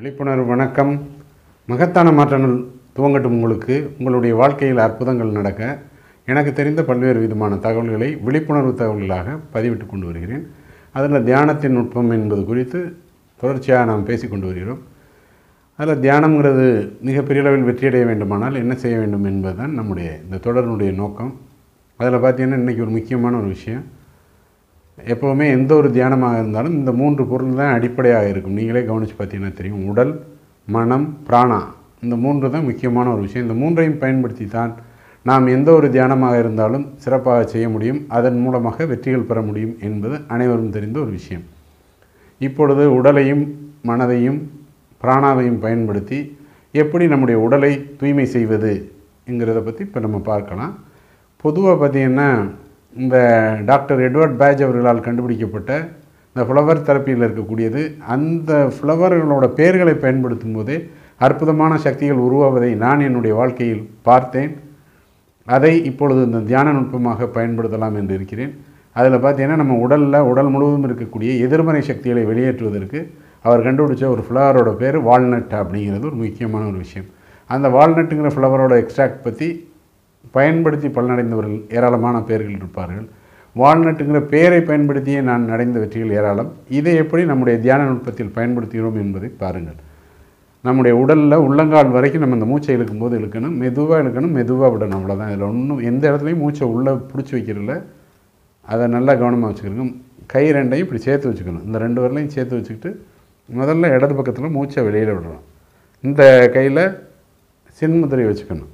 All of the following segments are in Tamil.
விழிப்புணர்வு வணக்கம். மகத்தான மாற்றங்கள் துவங்கட்டும். உங்களுடைய வாழ்க்கையில் அற்புதங்கள் நடக்க எனக்கு தெரிந்த பல்வேறு விதமான தகவல்களை விழிப்புணர்வு தகவல்களாக பதிவிட்டு கொண்டு வருகிறேன். அதில் தியானத்தின் நுட்பம் என்பது குறித்து தொடர்ச்சியாக நாம் பேசிக்கொண்டு வருகிறோம். அதில் தியானம்ங்கிறது மிகப்பெரிய அளவில் வெற்றியடைய வேண்டுமானால் என்ன செய்ய வேண்டும் என்பதுதான் நம்முடைய இந்த தொடரினுடைய நோக்கம். அதில் பார்த்திங்கன்னா இன்றைக்கி ஒரு முக்கியமான ஒரு விஷயம், எப்போவுமே எந்த ஒரு தியானமாக இருந்தாலும் இந்த 3 பொருள் தான் அடிப்படையாக இருக்கும். நீங்களே கவனித்து பார்த்தீங்கன்னா தெரியும். உடல், மனம், பிராணா, இந்த 3 தான் முக்கியமான ஒரு விஷயம். இந்த 3ஐயும் பயன்படுத்தி தான் நாம் எந்த ஒரு தியானமாக இருந்தாலும் சிறப்பாக செய்ய முடியும், அதன் மூலமாக வெற்றிகள் பெற முடியும் என்பது அனைவரும் தெரிந்த ஒரு விஷயம். இப்பொழுது உடலையும் மனதையும் பிராணாவையும் பயன்படுத்தி எப்படி நம்முடைய உடலை தூய்மை செய்வது என்கிறத பற்றி இப்போ நம்ம பார்க்கலாம். பொதுவாக பார்த்திங்கன்னா இந்த டாக்டர் எட்வர்ட் பேஜ் அவர்களால் கண்டுபிடிக்கப்பட்ட இந்த ஃப்ளவர் தெரப்பியில் இருக்கக்கூடியது, அந்த ஃப்ளவர்களோட பெயர்களை பயன்படுத்தும் போதே அற்புதமான சக்திகள் உருவாவதை நான் என்னுடைய வாழ்க்கையில் பார்த்தேன். அதை இப்பொழுது இந்த தியான நுட்பமாக பயன்படுத்தலாம் என்று இருக்கிறேன். அதில் பார்த்தீங்கன்னா நம்ம உடல் முழுவதும் இருக்கக்கூடிய எதிர்மறை சக்திகளை வெளியேற்றுவதற்கு அவர் கண்டுபிடிச்ச ஒரு ஃப்ளவரோட பேர் வால்நட் அப்படிங்கிறது ஒரு முக்கியமான ஒரு விஷயம். அந்த வால்நட்டுங்கிற ஃப்ளவரோட எக்ஸ்ட்ராக்ட் பற்றி பயன்படுத்தி பலனடைந்தவர்கள் ஏராளமான பேர்கள் இருப்பார்கள். வால்நட்டுங்கிற பெயரை பயன்படுத்தியே நான் அடைந்த வெற்றிகள் ஏராளம். இதை எப்படி நம்முடைய தியான நுட்பத்தில் பயன்படுத்துகிறோம் என்பதை பாருங்கள். நம்முடைய உடலில் உள்ளங்கால் வரைக்கும் நம்ம இந்த மூச்சை இழுக்கும்போது இழுக்கணும், மெதுவாக விடணும். அவ்வளோதான். இதில் ஒன்றும் எந்த இடத்துலையும் மூச்சை உள்ளே பிடிச்சி வைக்கிறதில்ல. அதை நல்லா கவனமாக வச்சுக்கணும். கை ரெண்டையும் இப்படி சேர்த்து வச்சுக்கணும். இந்த 2 விரலையும் சேர்த்து வச்சுக்கிட்டு முதல்ல இடது பக்கத்தில் மூச்சை வெளியில் விடுறோம். இந்த கையில் சின்முத்திரை வச்சுக்கணும்.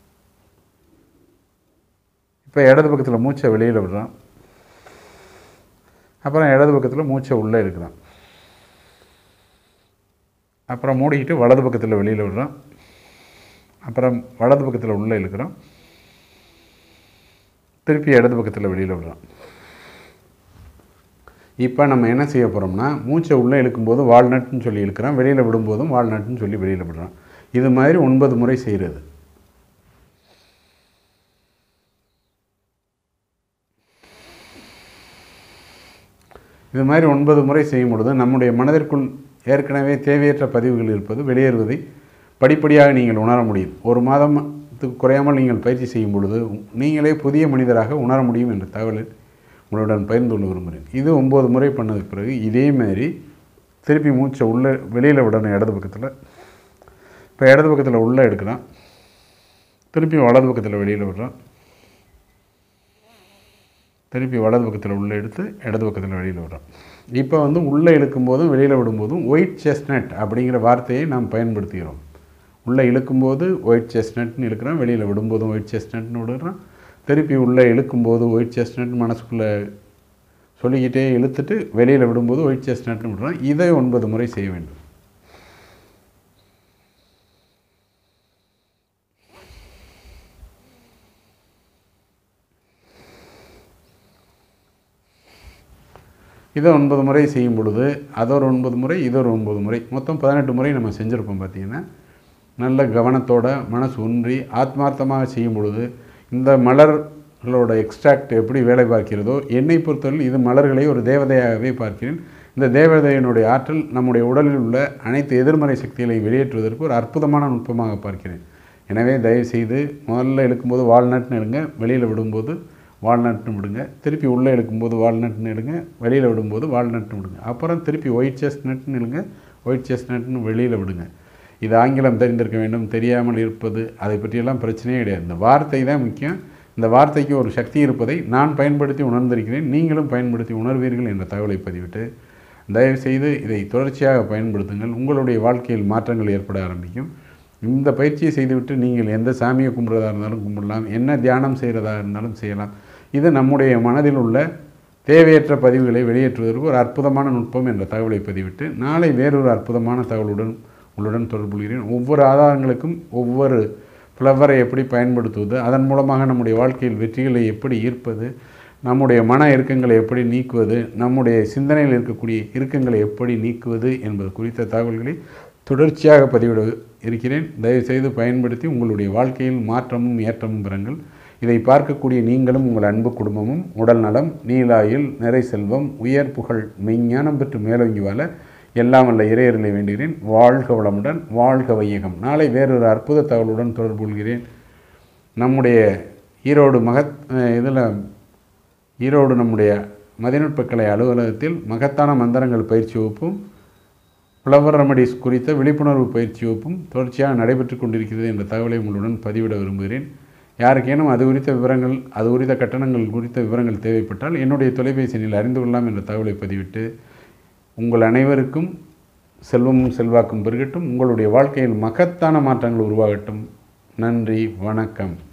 இப்போ இடது பக்கத்தில் மூச்சை வெளியில் விடுறான். அப்புறம் இடது பக்கத்தில் மூச்சை உள்ளே எடுக்கிறான். அப்புறம் மூடிக்கிட்டு வலது பக்கத்தில் வெளியில் விடுறான். அப்புறம் வலது பக்கத்தில் உள்ளே இழுக்கிறோம். திருப்பி இடது பக்கத்தில் வெளியில் விடுறான். இப்போ நம்ம என்ன செய்ய போகிறோம்னா, மூச்சை உள்ளே இழுக்கும்போது வால்நட்னு சொல்லி இழுக்கிறோம், வெளியில் விடும்போதும் வால்நட்னு சொல்லி வெளியில் விடுறோம். இது மாதிரி 9 முறை செய்கிறது. இது மாதிரி 9 முறை செய்யும் பொழுது நம்முடைய மனதிற்குள் ஏற்கனவே தேவையற்ற பதிவுகள் இருப்பது வெளியேறுவதை படிப்படியாக நீங்கள் உணர முடியும். 1 மாதத்துக்கு குறையாமல் நீங்கள் பயிற்சி செய்யும் பொழுது நீங்களே புதிய மனிதராக உணர முடியும் என்ற தகவலை உங்களுடன் பகிர்ந்து கொள்ள விரும்புகிறேன். இது 9 முறை பண்ணதுக்கு பிறகு இதே மாதிரி திருப்பி மூச்சை உள்ளே வெளியில் விடணும். இடது பக்கத்தில் இப்போ இடது பக்கத்தில் உள்ளே எடுக்கிறோம். திருப்பி வலது பக்கத்தில் வெளியில் விடுறோம். திருப்பி வலது பக்கத்தில் உள்ளே எடுத்து இடது பக்கத்தில் வெளியில் விடுறோம். இப்போ உள்ளே இழுக்கும்போதும் வெளியில் விடும்போதும் ஒயிட் செஸ்ட்நட் அப்படிங்கிற வார்த்தையை நாம் பயன்படுத்துகிறோம். உள்ளே இழுக்கும்போது ஒயிட் செஸ்ட்நட்னு இழுக்கிறோம், வெளியில் விடும்போதும் ஒயிட் செஸ்ட்நட்னு விடுறோம். திருப்பி உள்ளே இழுக்கும்போது ஒயிட் செஸ்ட்நட் மனசுக்குள்ளே சொல்லிக்கிட்டே இழுத்துட்டு வெளியில் விடும்போது ஒயிட் செஸ்ட்நட்னு விடுறோம். இதை 9 முறை செய்ய வேண்டும். இதை 9 முறை செய்யும் பொழுது அதொரு 9 முறை, இதொரு 9 முறை, மொத்தம் 18 முறை நம்ம செஞ்சுருப்போம். பார்த்திங்கன்னா நல்ல கவனத்தோட மனசு ஒன்றி ஆத்மார்த்தமாக செய்யும் பொழுது இந்த மலர்களோட எக்ஸ்ட்ராக்ட் எப்படி வேலை பார்க்கிறதோ, என்னை பொறுத்தவரை இது மலர்களை ஒரு தேவதையாகவே பார்க்கிறேன். இந்த தேவதையினுடைய ஆற்றல் நம்முடைய உடலில் உள்ள அனைத்து எதிர்மறை சக்திகளை வெளியேற்றுவதற்கு ஒரு அற்புதமான நுட்பமாக பார்க்கிறேன். எனவே தயவுசெய்து முதல்ல இழுக்கும்போது வால்நட்னு எடுங்க, வெளியில் விடும்போது வால்நட்னு விடுங்க. திருப்பி உள்ளே எடுக்கும்போது வால்நட்னு எடுங்க, வெளியில் விடும்போது வால்நட்னு விடுங்க. அப்புறம் திருப்பி ஒயிட் செஸ்ட்நட்னு எடுங்க, ஒயிட் செஸ்ட்நட்னு வெளியில் விடுங்க. இது ஆங்கிலம் தெரிந்திருக்க வேண்டும், தெரியாமல் இருப்பது அதை பற்றியெல்லாம் பிரச்சனையே கிடையாது. இந்த வார்த்தை தான் முக்கியம். இந்த வார்த்தைக்கு ஒரு சக்தி இருப்பதை நான் பயன்படுத்தி உணர்ந்திருக்கிறேன். நீங்களும் பயன்படுத்தி உணர்வீர்கள் என்ற தகவலை பதிவிட்டு தயவுசெய்து இதை தொடர்ச்சியாக பயன்படுத்துங்கள். உங்களுடைய வாழ்க்கையில் மாற்றங்கள் ஏற்பட ஆரம்பிக்கும். இந்த பயிற்சியை செய்துவிட்டு நீங்கள் எந்த சாமியை கும்பிட்றதா இருந்தாலும் கும்பிடலாம், என்ன தியானம் செய்கிறதா இருந்தாலும் செய்யலாம். இது நம்முடைய மனதில் உள்ள தேவையற்ற பதிவுகளை வெளியேற்றுவதற்கு ஒரு அற்புதமான நுட்பம் என்ற தகவலை பதிவிட்டு நாளை வேறொரு அற்புதமான தகவலுடன் உங்களுடன் தொடர்பு கொள்கிறேன். ஒவ்வொரு ஆதாரங்களுக்கும் ஒவ்வொரு ஃப்ளவரை எப்படி பயன்படுத்துவது, அதன் மூலமாக நம்முடைய வாழ்க்கையில் வெற்றிகளை எப்படி ஈர்ப்பது, நம்முடைய மன இறுக்கங்களை எப்படி நீக்குவது, நம்முடைய சிந்தனையில் இருக்கக்கூடிய இறுக்கங்களை எப்படி நீக்குவது என்பது குறித்த தகவல்களை தொடர்ச்சியாக பதிவிட இருக்கிறேன். தயவுசெய்து பயன்படுத்தி உங்களுடைய வாழ்க்கையில் மாற்றமும் ஏற்றமும் பெறுங்கள். இதை பார்க்கக்கூடிய நீங்களும் உங்கள் அன்பு குடும்பமும் உடல் நலம், நீலாயுள், நிறை செல்வம், உயர் புகழ், மெய்ஞானம் பெற்று மேலோங்கி வாழ எல்லாம் வல்ல இறையருளை வேண்டுகிறேன். வாழ்க வளமுடன், வாழ்க வையகம். நாளை வேறொரு அற்புத தகவலுடன் தொடர்பு கொள்கிறேன். நம்முடைய ஈரோடு நம்முடைய மதிநுட்பக்கலை அலுவலகத்தில் மகத்தான மந்திரங்கள் பயிற்சி வகுப்பும் ஃப்ளவர் ரெமடிஸ் குறித்த விழிப்புணர்வு பயிற்சி வகுப்பும் தொடர்ச்சியாக நடைபெற்று கொண்டிருக்கிறது என்ற தகவலை உங்களுடன் பதிவிட விரும்புகிறேன். யாருக்கேனும் அது குறித்த விவரங்கள், அது குறித்த கட்டணங்கள் குறித்த விவரங்கள் தேவைப்பட்டால் என்னுடைய தொலைபேசி எண்ணில் அறிந்து கொள்ளலாம் என்ற தகவலை பதிவிட்டு, உங்கள் அனைவருக்கும் செல்வமும் செல்வாக்கும் பெருகட்டும். உங்களுடைய வாழ்க்கையில் மகத்தான மாற்றங்கள் உருவாகட்டும். நன்றி, வணக்கம்.